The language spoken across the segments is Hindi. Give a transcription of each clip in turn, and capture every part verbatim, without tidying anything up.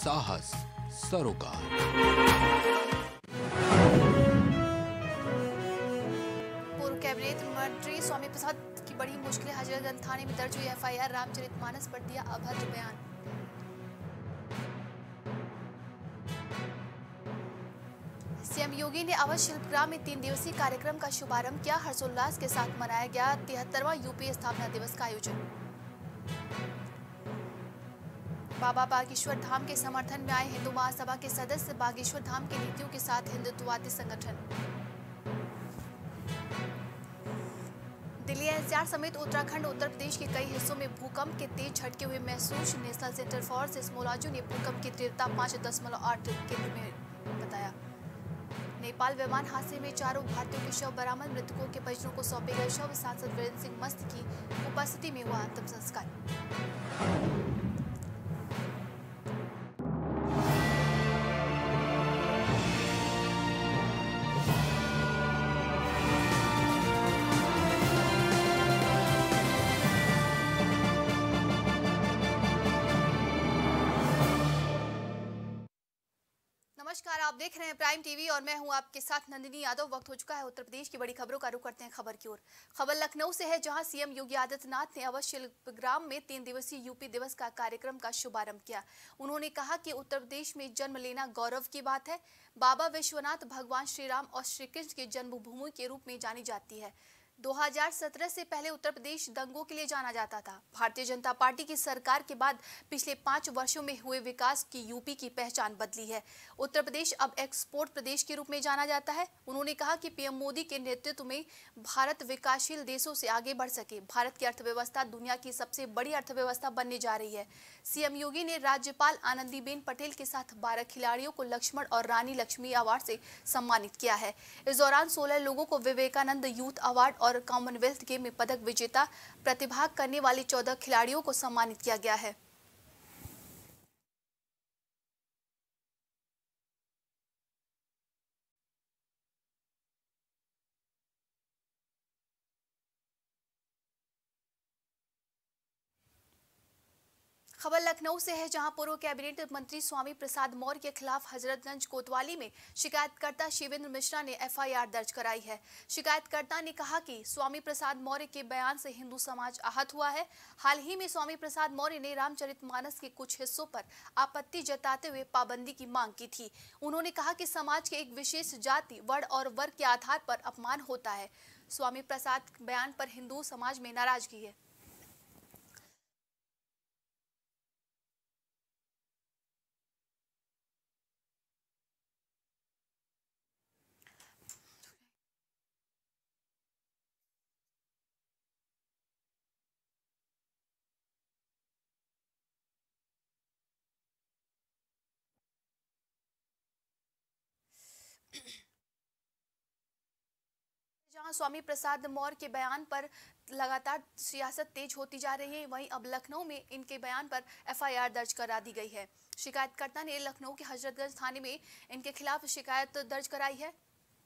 साहस सरोकार। पूर्व कैबिनेट मंत्री स्वामी प्रसाद की बड़ी मुश्किलें, हजरतगंज थाने में दर्ज हुई एफआईआर, रामचरितमानस पर दिया अभद्र बयान। सीएम योगी ने अवध शिल्पग्राम में तीन दिवसीय कार्यक्रम का शुभारंभ किया। हर्षोल्लास के साथ मनाया गया तिहत्तरवां यूपी स्थापना दिवस का आयोजन। बाबा बागेश्वर धाम के समर्थन में आए हिंदू महासभा के सदस्य, बागेश्वर धाम की नीतियों के साथ हिंदुत्ववादी संगठन। दिल्ली एनसीआर समेत उत्तराखंड, उत्तर प्रदेश के कई हिस्सों में भूकंप के तेज झटके हुए महसूस। नेशनल सेंटर फॉर सिस्मोलॉजी ने भूकंप की तीव्रता पांच दशमलव आठ केंद्र में बताया। नेपाल विमान हादसे में चारों भारतीयों के शव बरामद, मृतकों के परिजनों को सौंपे गए शव। सांसद वीरेंद्र सिंह मस्त की उपस्थिति में हुआ अंतिम संस्कार। नमस्कार, आप देख रहे हैं प्राइम टीवी और मैं हूं आपके साथ नंदिनी यादव। वक्त हो चुका है उत्तर प्रदेश की बड़ी खबरों का रुख करते हैं खबर की ओर। खबर लखनऊ से है, जहां सीएम योगी आदित्यनाथ ने अवध शिल्पग्राम में तीन दिवसीय यूपी दिवस का कार्यक्रम का शुभारंभ किया। उन्होंने कहा कि उत्तर प्रदेश में जन्म लेना गौरव की बात है। बाबा विश्वनाथ भगवान श्री राम और श्री कृष्ण की जन्मभूमि के रूप में जानी जाती है। दो हज़ार सत्रह से पहले उत्तर प्रदेश दंगों के लिए जाना जाता था। भारतीय जनता पार्टी की सरकार के बाद पिछले पांच वर्षों में हुए विकास की यूपी की पहचान बदली है। उत्तर प्रदेश अब एक्सपोर्ट प्रदेश के रूप में जाना जाता है। उन्होंने कहा कि पीएम मोदी के नेतृत्व में भारत विकासशील देशों से आगे बढ़ सके। भारत की अर्थव्यवस्था दुनिया की सबसे बड़ी अर्थव्यवस्था बनने जा रही है। सीएम योगी ने राज्यपाल आनंदीबेन पटेल के साथ बारह खिलाड़ियों को लक्ष्मण और रानी लक्ष्मी अवार्ड से सम्मानित किया है। इस दौरान सोलह लोगों को विवेकानंद यूथ अवार्ड और कॉमनवेल्थ गेम में पदक विजेता प्रतिभाग करने वाले चौदह खिलाड़ियों को सम्मानित किया गया है। खबर लखनऊ से है, जहां पूर्व कैबिनेट मंत्री स्वामी प्रसाद मौर्य के खिलाफ हजरतगंज कोतवाली में शिकायतकर्ता शिवेंद्र मिश्रा ने एफआईआर दर्ज कराई है। शिकायतकर्ता ने कहा कि स्वामी प्रसाद मौर्य के बयान से हिंदू समाज आहत हुआ है। हाल ही में स्वामी प्रसाद मौर्य ने रामचरितमानस के कुछ हिस्सों पर आपत्ति जताते हुए पाबंदी की मांग की थी। उन्होंने कहा कि समाज के एक विशेष जाति, वर्ण और वर्ग के आधार पर अपमान होता है। स्वामी प्रसाद बयान पर हिंदू समाज में नाराजगी है। जहां स्वामी प्रसाद मौर्य के बयान पर लगातार सियासत तेज होती जा रही है, वहीं अब लखनऊ में इनके बयान पर एफआईआर दर्ज करा दी गई है। शिकायतकर्ता ने लखनऊ के हजरतगंज थाने में इनके खिलाफ शिकायत दर्ज कराई है।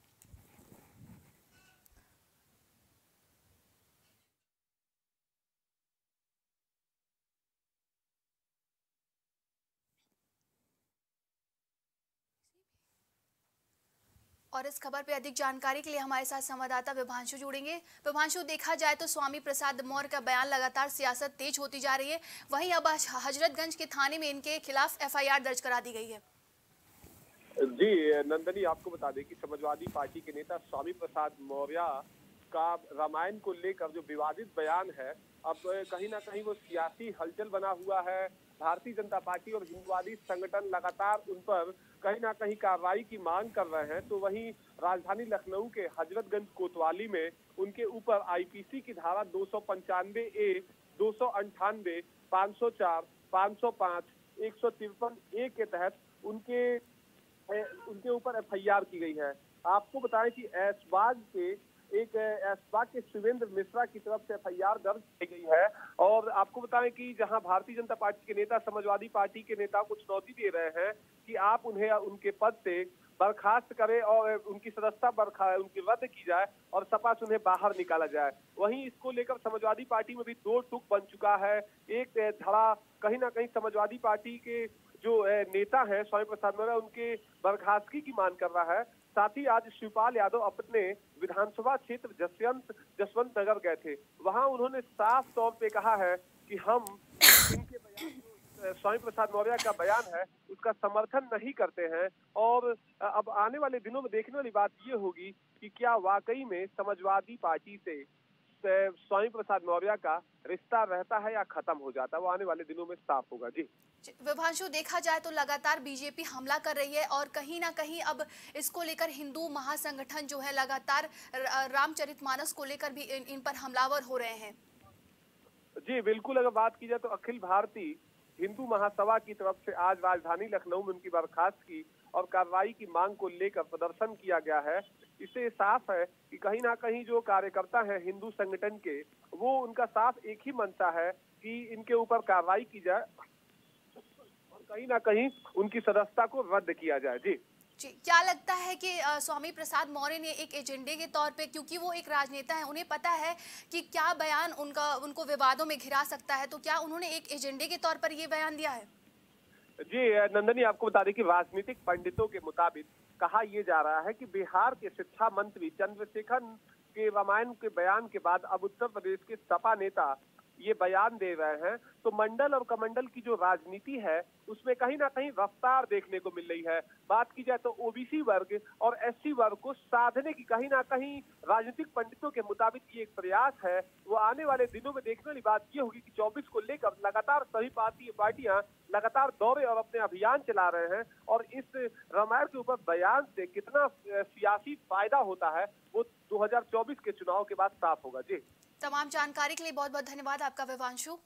और इस खबर पे अधिक जानकारी के लिए हमारे साथ संवाददाता विभांशु जुड़ेंगे। विभांशु, देखा जाए तो स्वामी प्रसाद मौर्य का बयान लगातार सियासत तेज होती जा रही है, वहीं अब हजरतगंज के थाने में इनके खिलाफ एफआईआर दर्ज करा दी गई है। जी नंदनी, आपको बता दें कि समाजवादी पार्टी के नेता स्वामी प्रसाद मौर्य का रामायण को लेकर जो विवादित बयान है, अब कहीं ना कहीं वो सियासी हलचल बना हुआ है। भारतीय जनता पार्टी और हिंदुवादी संगठन लगातार उन पर कहीं ना कहीं कार्रवाई की मांग कर रहे हैं। तो वहीं राजधानी लखनऊ के हजरतगंज कोतवाली में उनके ऊपर आईपीसी की धारा दो सौ पंचानवे ए, दो सौ अंठानवे, पाँच सौ चार, पाँच सौ पाँच, एक सौ तिरपन ए के तहत उनके उनके ऊपर एफआईआर की गई है। आपको बताएं कि ऐशबाग के एक ऐशबाग के शिवेंद्र मिश्रा की तरफ से एफआईआर दर्ज की गई है। और आपको बताएं कि जहां भारतीय जनता पार्टी के नेता समाजवादी पार्टी के नेता को चुनौती दे रहे हैं कि आप उन्हें उनके पद से बर्खास्त करें और उनकी सदस्यता बर्खा उनकी रद्द की जाए और सपा से उन्हें बाहर निकाला जाए। वहीं इसको लेकर समाजवादी पार्टी में भी दो टुक बन चुका है। एक धड़ा कहीं ना कहीं समाजवादी पार्टी के जो नेता है स्वामी प्रसाद मौर्य उनके बर्खास्तगी की मांग कर रहा है। साथ ही आज शिवपाल यादव अपने विधानसभा क्षेत्र जसवंत जसवंत नगर गए थे। वहां उन्होंने साफ तौर पे कहा है कि हम इनके बयान जो स्वामी प्रसाद मौर्य का बयान है उसका समर्थन नहीं करते हैं और अब आने वाले दिनों में देखने वाली बात ये होगी कि क्या वाकई में समाजवादी पार्टी से स्वामी प्रसाद मौर्य का रिश्ता रहता है या खत्म हो जाता है, वो आने वाले दिनों में साफ होगा। जी विभांशु, देखा जाए तो लगातार बीजेपी हमला कर रही है और कहीं ना कहीं अब इसको लेकर हिंदू महासंगठन जो है लगातार रामचरितमानस को लेकर भी इन, इन पर हमलावर हो रहे हैं। जी बिल्कुल, अगर बात की जाए तो अखिल भारतीय हिंदू महासभा की तरफ से आज राजधानी लखनऊ में उनकी बर्खास्तगी और कार्रवाई की मांग को लेकर प्रदर्शन किया गया है। इससे साफ है कि कहीं ना कहीं जो कार्यकर्ता हैं हिंदू संगठन के, वो उनका साफ एक ही मंशा है कि इनके ऊपर कार्रवाई की जाए और कहीं ना कहीं उनकी सदस्यता को रद्द किया जाए। जी जी, क्या लगता है कि स्वामी प्रसाद मौर्य ने एक एजेंडे के तौर पे, क्योंकि वो एक राजनेता है, उन्हें पता है कि क्या बयान उनका उनको विवादों में घिरा सकता है, तो क्या उन्होंने एक एजेंडे के तौर पर ये बयान दिया है? जी नंदनी, आपको बता दें कि राजनीतिक पंडितों के मुताबिक कहा यह जा रहा है कि बिहार के शिक्षा मंत्री चंद्रशेखर के रामायण के बयान के बाद अब उत्तर प्रदेश के सपा नेता ये बयान दे रहे हैं, तो मंडल और कमंडल की जो राजनीति है उसमें कहीं ना कहीं रफ्तार देखने को मिल रही है। बात की जाए तो ओबीसी वर्ग और एससी वर्ग को साधने की कहीं ना कहीं राजनीतिक पंडितों के मुताबिक ये एक प्रयास है। वो आने वाले दिनों में देखने वाली बात ये होगी कि चौबीस को लेकर लगातार सभी पार्टी पार्टियां लगातार दौरे और अपने अभियान चला रहे हैं और इस रामायण के ऊपर बयान से कितना सियासी फायदा होता है वो दो हजार चौबीस के चुनाव के बाद साफ होगा। जी, तमाम जानकारी के लिए बहुत बहुत धन्यवाद आपका विभांशु।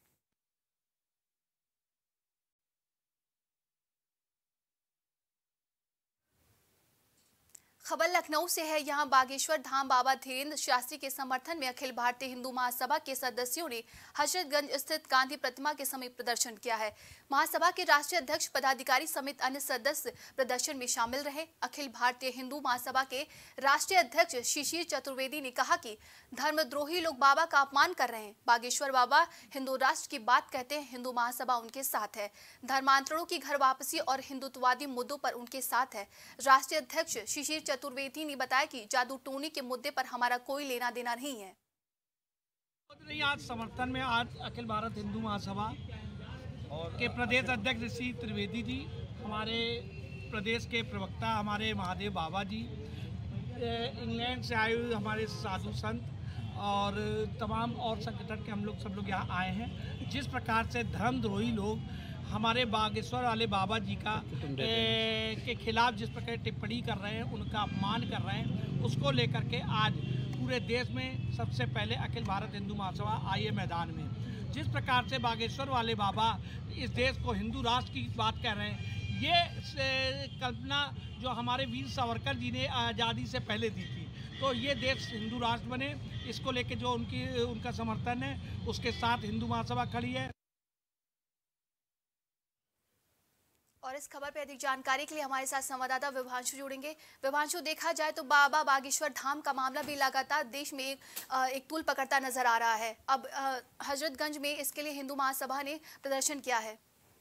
खबर लखनऊ से है। यहां बागेश्वर धाम बाबा धीरेन्द्र शास्त्री के समर्थन में अखिल भारतीय हिंदू महासभा के सदस्यों ने हजरतगंज स्थित गांधी प्रतिमा के समीप प्रदर्शन किया है। महासभा के राष्ट्रीय अध्यक्ष, पदाधिकारी समेत अन्य सदस्य प्रदर्शन में शामिल रहे। अखिल भारतीय हिंदू महासभा के राष्ट्रीय अध्यक्ष शिशिर चतुर्वेदी ने कहा कि धर्मद्रोही लोग बाबा का अपमान कर रहे हैं। बागेश्वर बाबा हिंदू राष्ट्र की बात कहते हैं, हिंदू महासभा उनके साथ है। धर्मांतरणों की घर वापसी और हिंदुत्ववादी मुद्दों पर उनके साथ है। राष्ट्रीय अध्यक्ष शिशिर चतुर्वेदी ने बताया कि जादू टोनी के मुद्दे पर हमारा कोई लेना देना नहीं है। आज समर्थन में आज अखिल भारत हिंदू महासभा के प्रदेश अध्यक्ष ऋषि त्रिवेदी जी, हमारे प्रदेश के प्रवक्ता हमारे महादेव बाबा जी, इंग्लैंड से आए हुए हमारे साधु संत और तमाम और संगठन के हम लोग सब लोग यहाँ आए हैं। जिस प्रकार से धर्मद्रोही लोग हमारे बागेश्वर वाले बाबा जी का ए, के खिलाफ जिस प्रकार टिप्पणी कर रहे हैं, उनका अपमान कर रहे हैं, उसको लेकर के आज पूरे देश में सबसे पहले अखिल भारत हिंदू महासभा आई है मैदान में। जिस प्रकार से बागेश्वर वाले बाबा इस देश को हिंदू राष्ट्र की बात कर रहे हैं, ये कल्पना जो हमारे वीर सावरकर जी ने आज़ादी से पहले दी थी, तो ये देश हिंदू राष्ट्र बने, इसको लेके जो उनकी उनका समर्थन है, उसके साथ हिंदू महासभा खड़ी है। और इस खबर पर अधिक जानकारी के लिए हमारे साथ संवाददाता विभांशु जुड़ेंगे। विभांशु, देखा जाए तो बाबा बागेश्वर धाम का मामला भी लगातार देश में एक, एक तूल पकड़ता नजर आ रहा है। अब हजरतगंज में इसके लिए हिंदू महासभा ने प्रदर्शन किया है।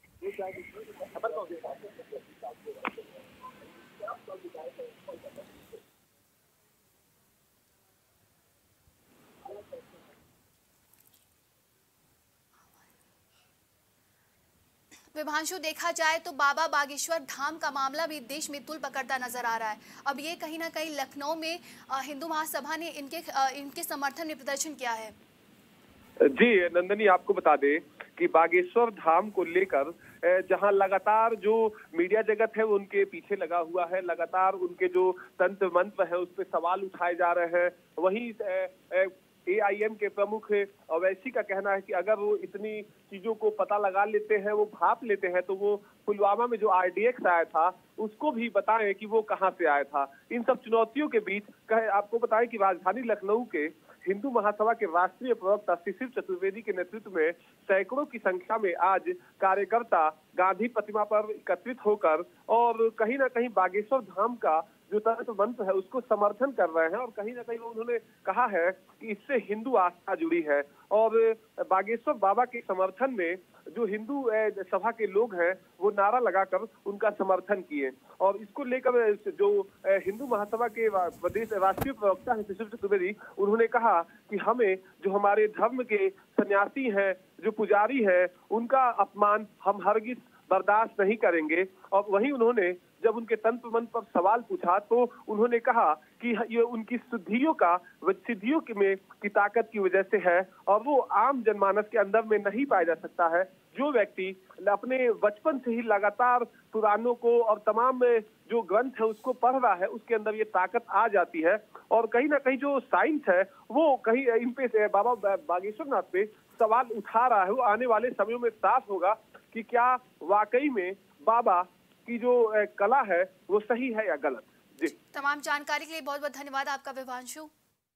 विभांशु, देखा जाए तो बाबा बागेश्वर धाम का मामला भी देश में तूल पकड़ता नजर आ रहा है। अब ये कहीं ना कहीं लखनऊ में हिंदू महासभा ने इनके इनके समर्थन में प्रदर्शन किया है। जी नंदनी, आपको बता दें कि बागेश्वर धाम को लेकर जहां लगातार जो मीडिया जगत है वो उनके पीछे लगा हुआ है, लगातार उनके जो तंत्र मंत्र है उस पर सवाल उठाए जा रहे हैं। वहीं ए आई एम के प्रमुख अवैसी का कहना है कि अगर वो इतनी चीजों को पता लगा लेते हैं, वो भाप लेते हैं, तो वो पुलवामा में जो आर डी एक्स आया था उसको भी बताएं कि वो कहां से आया था। इन सब चुनौतियों के बीच कहे आपको बताएं कि राजधानी लखनऊ के हिंदू महासभा के राष्ट्रीय प्रवक्ता शिशिर चतुर्वेदी के नेतृत्व में सैकड़ों की संख्या में आज कार्यकर्ता गांधी प्रतिमा पर एकत्रित होकर और कहीं ना कहीं बागेश्वर धाम का जो तंत्र मंत्र है उसको समर्थन कर रहे हैं और कहीं ना कहीं उन्होंने कहा है कि इससे हिंदू आस्था जुड़ी है। और बागेश्वर बाबा के समर्थन में जो हिंदू सभा के लोग हैं वो नारा लगाकर उनका समर्थन किए। और इसको लेकर जो हिंदू महासभा के प्रदेश राष्ट्रीय प्रवक्ता है शिशिर चतुर्वेदी, उन्होंने कहा कि हमें जो हमारे धर्म के सन्यासी हैं, जो पुजारी हैं, उनका अपमान हम हरगिज बर्दाश्त नहीं करेंगे। और वहीं उन्होंने जब उनके तंत्र मंत्र पर सवाल पूछा तो उन्होंने कहा कि ये उनकी सिद्धियों का सिद्धियों में की ताकत की वजह से है और वो आम जनमानस के अंदर में नहीं पाया जा सकता है। जो व्यक्ति अपने बचपन से ही लगातार पुराणों को और तमाम जो ग्रंथ है उसको पढ़ रहा है, उसके अंदर ये ताकत आ जाती है। और कहीं ना कहीं जो साइंस है वो कहीं इन पे बाबा बागेश्वर नाथ पे सवाल उठा रहा है। वो आने वाले समयों में साफ होगा कि क्या वाकई में बाबा की जो कला है वो सही है या गलत। जी, तमाम जानकारी के लिए बहुत बहुत धन्यवाद आपका विभांशु।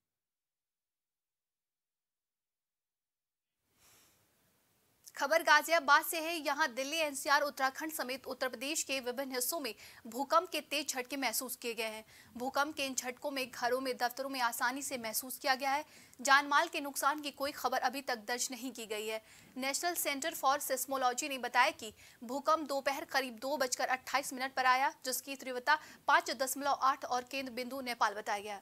खबर गाजियाबाद से है। यहां दिल्ली, एनसीआर, उत्तराखंड समेत उत्तर प्रदेश के विभिन्न हिस्सों में भूकंप के तेज झटके महसूस किए गए हैं। भूकंप के इन झटकों में घरों में, दफ्तरों में आसानी से महसूस किया गया है। जानमाल के नुकसान की कोई खबर अभी तक दर्ज नहीं की गई है। नेशनल सेंटर फॉर सिस्मोलॉजी ने बताया कि भूकंप दोपहर करीब दो बजकर अट्ठाईस मिनट पर आया, जिसकी तीव्रता पांच दशमलव आठ और केंद्र बिंदु नेपाल बताया गया।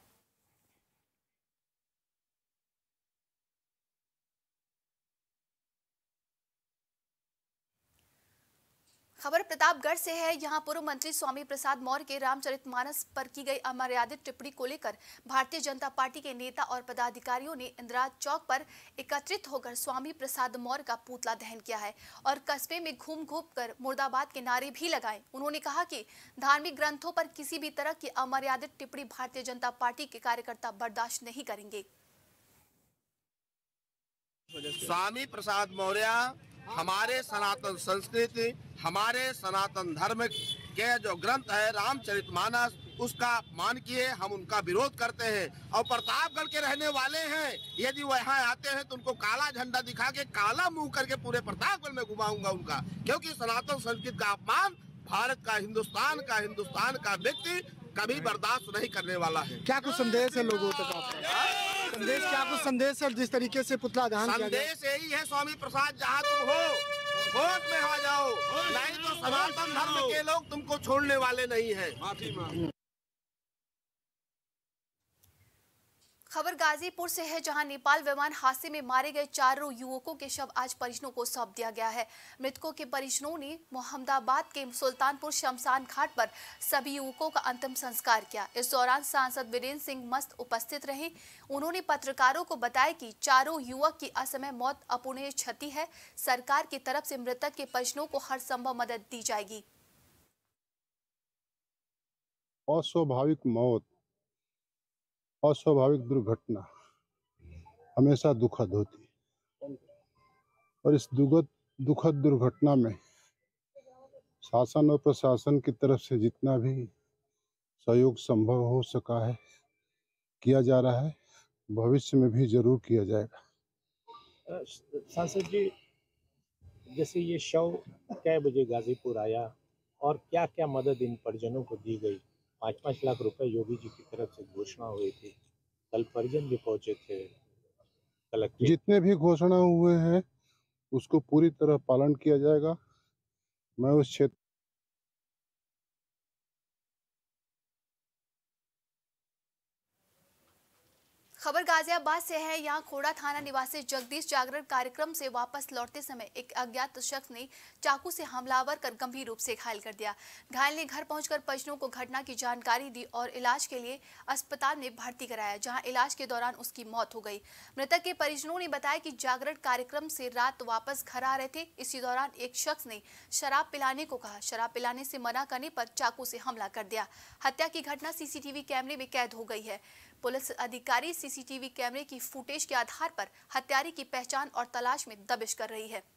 खबर प्रतापगढ़ से है। यहां पूर्व मंत्री स्वामी प्रसाद मौर्य के रामचरितमानस पर की गई अमर्यादित टिप्पणी को लेकर भारतीय जनता पार्टी के नेता और पदाधिकारियों ने इंदिरा चौक पर एकत्रित होकर स्वामी प्रसाद मौर्य का पुतला दहन किया है और कस्बे में घूम घूम कर मुर्दाबाद के नारे भी लगाए। उन्होंने कहा कि धार्मिक ग्रंथों पर किसी भी तरह की अमर्यादित टिप्पणी भारतीय जनता पार्टी के कार्यकर्ता बर्दाश्त नहीं करेंगे। स्वामी प्रसाद मौर्य हमारे सनातन संस्कृति, हमारे सनातन धर्म के जो ग्रंथ है रामचरितमानस, उसका अपमान किए, हम उनका विरोध करते हैं। और प्रतापगढ़ के रहने वाले हैं, यदि वह यहाँ आते हैं तो उनको काला झंडा दिखा के काला मुंह करके पूरे प्रतापगढ़ में घुमाऊंगा उनका, क्योंकि सनातन संस्कृति का अपमान भारत का, हिंदुस्तान का हिंदुस्तान का व्यक्ति कभी बर्दाश्त नहीं करने वाला है। क्या कुछ संदेश है लोगों तक आपका? संदेश क्या कुछ संदेश है जिस तरीके से पुतला दहन किया गया? संदेश यही है, स्वामी प्रसाद जहाँ तुम हो कोर्ट में आ जाओ, नहीं तो सनातन धर्म के लोग तुमको छोड़ने वाले नहीं हैं। खबर गाजीपुर से है, जहां नेपाल विमान हादसे में मारे गए चारों युवकों के शव आज परिजनों को सौंप दिया गया है। मृतकों के परिजनों ने मोहम्मदाबाद के सुल्तानपुर शमशान घाट पर सभी युवकों का अंतिम संस्कार किया। इस दौरान सांसद वीरेंद्र सिंह मस्त उपस्थित रहे। उन्होंने पत्रकारों को बताया कि चारों युवक की असमय मौत अपूरणीय क्षति है। सरकार की तरफ से मृतक के परिजनों को हर संभव मदद दी जाएगी। अस्वाभाविक मौत, अस्वाभाविक दुर्घटना हमेशा दुखद होती है और इस दुखद दुखद दुर्घटना में शासन और प्रशासन की तरफ से जितना भी सहयोग संभव हो सका है किया जा रहा है, भविष्य में भी जरूर किया जाएगा। सांसद जी, जैसे ये शव कै बजे गाजीपुर आया और क्या क्या मदद इन परिजनों को दी गई? पाँच पाँच लाख रुपए योगी जी की तरफ से घोषणा हुई थी, कल परिजन भी पहुंचे थे कलेक्टर। जितने भी घोषणा हुए हैं उसको पूरी तरह पालन किया जाएगा। मैं उस क्षेत्र खबर गाजियाबाद से है। यहाँ खोड़ा थाना निवासी जगदीश जागरण कार्यक्रम से वापस लौटते समय एक अज्ञात शख्स ने चाकू से हमलावर कर गंभीर रूप से घायल कर दिया। घायल ने घर पहुंचकर परिजनों को घटना की जानकारी दी और इलाज के लिए अस्पताल में भर्ती कराया, जहां इलाज के दौरान उसकी मौत हो गई। मृतक के परिजनों ने बताया कि जागरण कार्यक्रम से रात वापस घर आ रहे थे। इसी दौरान एक शख्स ने शराब पिलाने को कहा। शराब पिलाने से मना करने पर चाकू से हमला कर दिया। हत्या की घटना सीसीटीवी कैमरे में कैद हो गई है। पुलिस अधिकारी सीसीटीवी कैमरे की फुटेज के आधार पर हत्यारे की पहचान और तलाश में दबिश कर रही है।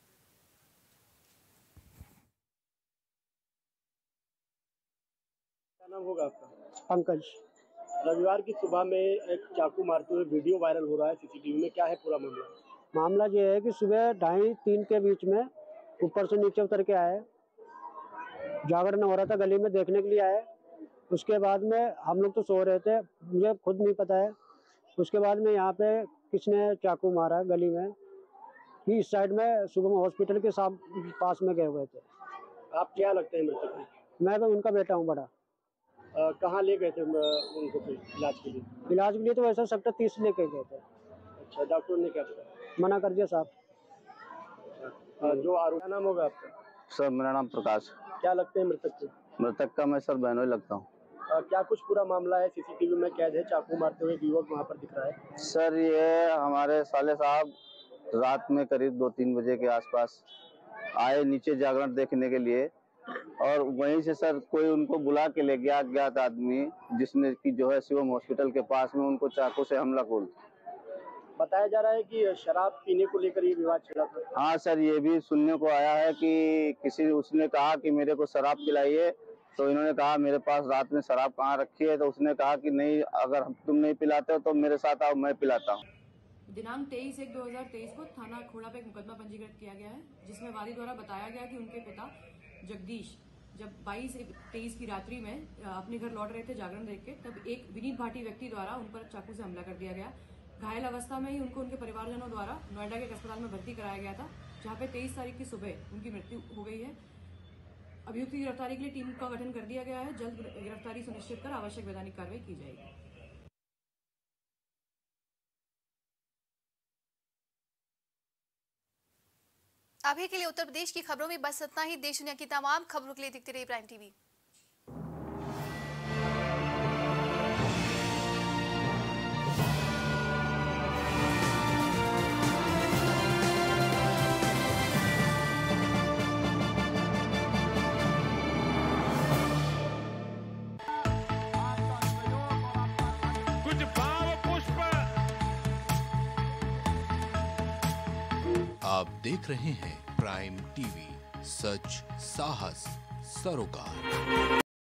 क्या नाम होगा आपका? पंकज। रविवार की सुबह में एक चाकू मारते हुए वीडियो वायरल हो रहा है सीसीटीवी में, क्या है पूरा मामला? मामला ये है कि सुबह ढाई तीन के बीच में ऊपर से नीचे उतर के आए, जागरण हो रहा था, गली में देखने के लिए आए उसके बाद में हम लोग तो सो रहे थे, मुझे खुद नहीं पता है। उसके बाद में यहाँ पे किसने चाकू मारा गली में कि इस साइड में शुभम हॉस्पिटल के साथ पास में गए हुए थे। आप क्या लगते हैं मृतक को? मैं भी उनका बेटा हूँ बड़ा। अ, कहाँ ले गए थे अ, उनको फिर इलाज के लिए? इलाज के लिए तो वैसा सेक्टर तीस लेके गए थे। अच्छा, डॉक्टर ने क्या बताया? मना कर दिया साहब। अ, जो आरोप, क्या नाम होगा आपका? सर मेरा नाम प्रकाश। क्या लगते हैं मृतक को? मृतक का मैं सर बहनोई लगता हूँ। अ, क्या कुछ पूरा मामला है? सीसीटीवी में कैद है, चाकू मारते हुए युवक वहाँ पर दिख रहा है। सर ये हमारे साले साहब रात में करीब दो तीन बजे के आसपास आए नीचे जागरण देखने के लिए, और वहीं से सर कोई उनको बुला के ले गया अज्ञात आदमी, जिसने कि जो है शिवम हॉस्पिटल के पास में उनको चाकू से हमला बोल। बताया जा रहा है कि शराब पीने को लेकर ये विवाद छिड़ा था। हाँ सर, ये भी सुनने को आया है कि किसी उसने कहा कि मेरे को शराब पिलाइए, तो इन्होंने कहा मेरे पास रात में शराब कहाँ रखी है, तो उसने कहा कि नहीं, अगर तुम नहीं पिलाते हो तो मेरे साथ आओ, मैं पिलाता हूँ। दिनांक तेईस एक दो हजार तेईस को थाना खोड़ा पे एक मुकदमा पंजीकृत किया गया है, जिसमें वादी द्वारा बताया गया कि उनके पिता जगदीश जब बाईस तेईस की रात्रि में अपने घर लौट रहे थे जागरण देख के, तब एक विनीत भाटी व्यक्ति द्वारा उन पर चाकू से हमला कर दिया गया। घायल अवस्था में ही उनको उनके परिवारजनों द्वारा नोएडा के एक अस्पताल में भर्ती कराया गया था, जहां पे तेईस तारीख की सुबह उनकी मृत्यु हो गई है। अभियुक्त की गिरफ्तारी के लिए टीम का गठन कर दिया गया है। जल्द गिरफ्तारी सुनिश्चित कर आवश्यक वैधानिक कार्रवाई की जाएगी। अभी के लिए उत्तर प्रदेश की खबरों में बस इतना ही। देश दुनिया की तमाम खबरों के लिए देखते रहिए प्राइम टीवी। कुछ भाव पुष्प। आप देख रहे हैं प्राइम टीवी, सच साहस सरोकार।